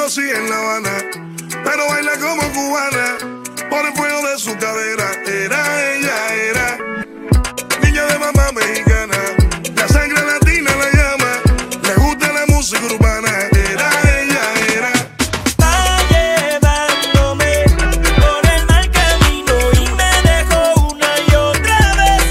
conocí en La Habana, pero baila como cubana, por el fuego de su cadera. Era ella, era niña de mamá mexicana, la sangre latina la llama, le gusta la música urbana. Era ella, era. Va llevándome por el mal camino y me dejó una y otra vez.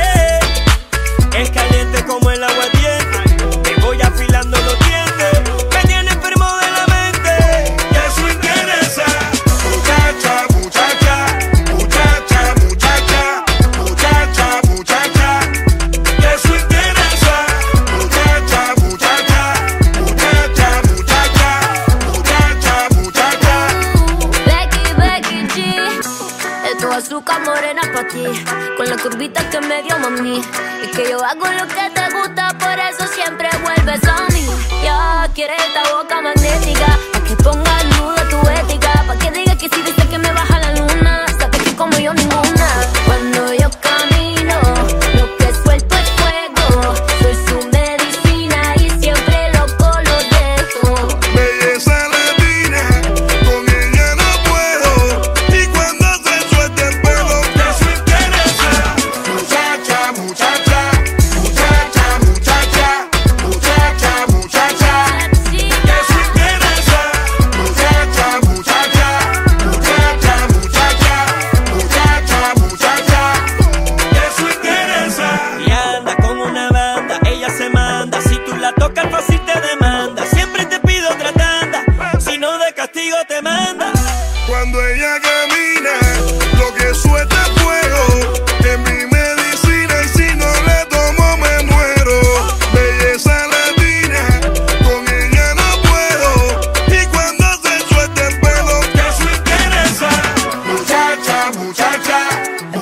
Es caliente como el agua tiene, me voy afilando los dientes, me tiene enfermo de la mente. Y eso interesa. Muchacha, muchacha, muchacha, muchacha, muchacha, muchacha. Y eso interesa. Muchacha, muchacha, muchacha, muchacha, muchacha, muchacha. Becky G, esto es azúcar morena pa' ti, con la curvita que me dio mami. Y que yo hago lo que te gusta, por eso siempre vuelves a mí. Ya quieres esta boca magnética, pa' que ponga en duda tu ética, pa' que diga que si dice que me baja la luna, sabes que como yo ninguna. Cuando yo camino, lo que suelto es fuego, soy su medicina y siempre loco lo dejo. Belleza latina, con ella no puedo. Y cuando se suelta el pelo, eso interesa. Muchacha, muchacha, muchacha, muchacha, muchacha, muchacha. Sí, Eso interesa. Muchacha, muchacha, muchacha, muchacha, muchacha, muchacha. Eso interesa. Y anda con una banda, ella se manda, si tú la tocas fácil te demanda. Siempre te pido otra tanda, si no de castigo te manda. Cuando ella camina, lo que suelta es fuego. Es mi medicina y si no le tomo me muero. Belleza latina, con ella no puedo. Y cuando se suelta el pelo, eso interesa. Muchacha, muchacha,